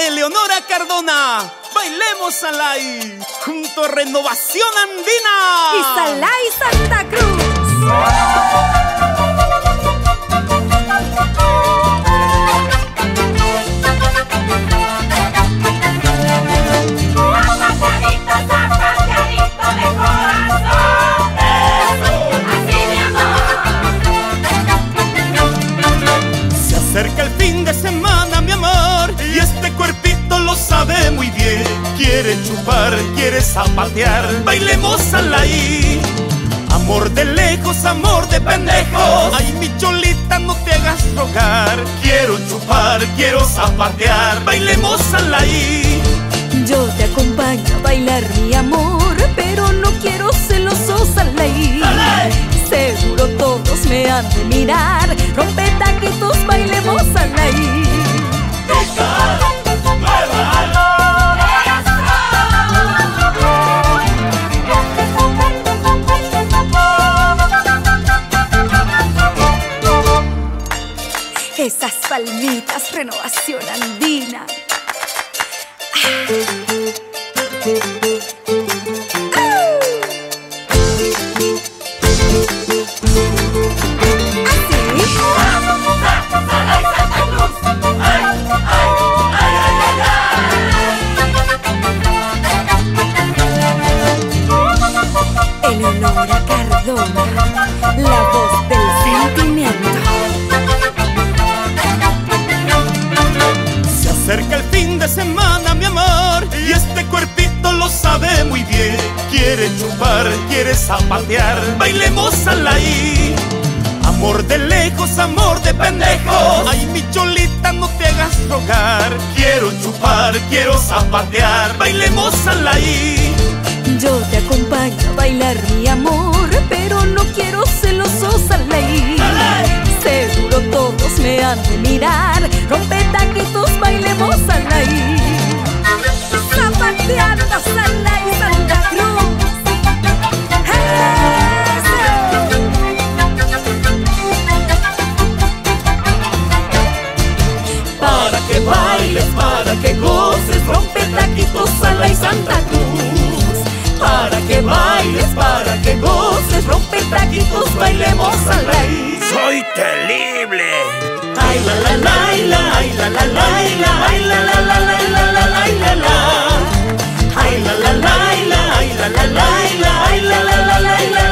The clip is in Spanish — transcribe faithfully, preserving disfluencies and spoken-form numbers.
Eleonora Cardona, bailemos Salai, junto a Renovación Andina y Salai Santa Cruz. Cerca el fin de semana, mi amor, y este cuerpito lo sabe muy bien. Quiere chupar, quiere zapatear, bailemos Salai. Amor de lejos, amor de pendejos. Ay, mi cholita, no te hagas rogar. Quiero chupar, quiero zapatear, bailemos Salai. Yo te acompaño a bailar, mi amor, pero no quiero celoso Salai. Seguro todos me han de mirar. Rompe taquitos, bailemos Salai. Esas palmitas, Renovación Andina. Eleonora Cardona, la voz del sentimiento. Se acerca el fin de semana, mi amor, y este cuerpito lo sabe muy bien. Quiere chupar, quiere zapatear, bailemos Salai. Amor de lejos, amor de pendejos. Ay, mi cholita, no te hagas rogar. Quiero chupar, quiero zapatear, bailemos Salai. Yo te acompaño a bailar, mi amor, pero no quiero celoso Salai. Seguro todos me han de mirar. Rompe taquitos, bailemos Salai. Zapateando Salai Santa Cruz. Para que bailes, para que goces, rompe taquitos Salai Santa Cruz. Para que bailes, para que goces, rompe taquitos, bailemos Salai. ¡Soy terrible! Ay la la la la, ay la la la la, ay la la la la la la la la. Ay la la la la, ay la la la la, ay la la la la la.